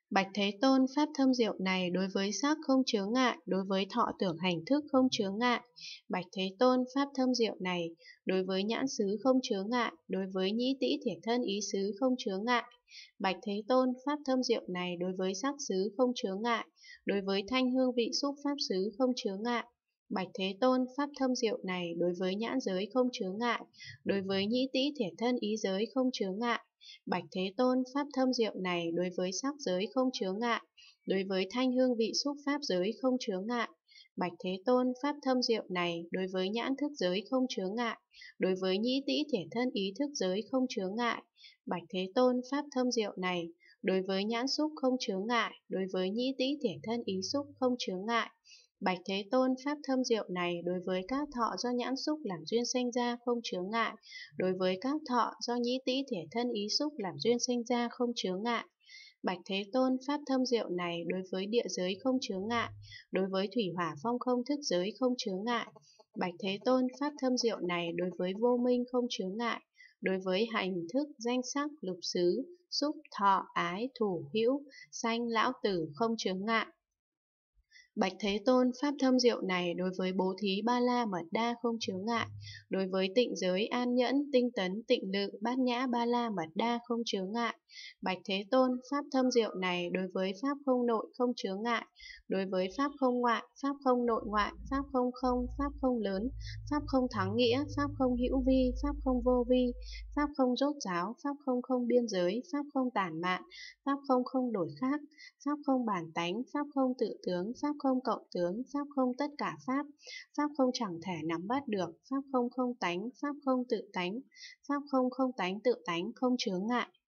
Bạch Thế Tôn, pháp thâm diệu này đối với sắc không chướng ngại, đối với thọ tưởng hành thức không chướng ngại. Bạch Thế Tôn, pháp thâm diệu này đối với nhãn xứ không chướng ngại, đối với nhĩ tĩ thiệt thân ý xứ không chướng ngại. Bạch Thế Tôn, pháp thâm diệu này đối với sắc xứ không chướng ngại, đối với thanh hương vị xúc pháp xứ không chướng ngại. Bạch Thế Tôn, pháp thâm diệu này đối với nhãn giới không chướng ngại, đối với nhĩ tĩ thiệt thân ý giới không chướng ngại. Bạch Thế Tôn, pháp thâm diệu này đối với sắc giới không chướng ngại, đối với thanh hương vị xúc pháp giới không chướng ngại. Bạch Thế Tôn, pháp thâm diệu này đối với nhãn thức giới không chướng ngại, đối với nhĩ tĩ thiệt thân ý thức giới không chướng ngại. Bạch Thế Tôn, pháp thâm diệu này đối với nhãn xúc không chướng ngại, đối với nhĩ tĩ thiệt thân ý xúc không chướng ngại. Bạch Thế Tôn, pháp thâm diệu này đối với các thọ do nhãn xúc làm duyên sanh ra không chướng ngại, đối với các thọ do nhĩ tĩ thể thân ý xúc làm duyên sanh ra không chướng ngại. Bạch Thế Tôn, pháp thâm diệu này đối với địa giới không chướng ngại, đối với thủy hỏa phong không thức giới không chướng ngại. Bạch Thế Tôn, pháp thâm diệu này đối với vô minh không chướng ngại, đối với hành thức danh sắc lục xứ xúc thọ ái thủ hữu sanh lão tử không chướng ngại. Bạch Thế Tôn, pháp thâm diệu này đối với bố thí ba la mật đa không chướng ngại, đối với tịnh giới an nhẫn, tinh tấn, tịnh lự, bát nhã ba la mật đa không chướng ngại. Bạch Thế Tôn, pháp thâm diệu này đối với pháp không nội không chướng ngại, đối với pháp không ngoại, pháp không nội ngoại, pháp không không, pháp không lớn, pháp không thắng nghĩa, pháp không hữu vi, pháp không vô vi, pháp không rốt ráo, pháp không không biên giới, pháp không tản mạn, pháp không không đổi khác, pháp không bản tánh, pháp không tự tướng, pháp không cộng tướng, pháp không tất cả pháp, pháp không chẳng thể nắm bắt được, pháp không không tánh, pháp không tự tánh, pháp không không tánh tự tánh không chướng ngại.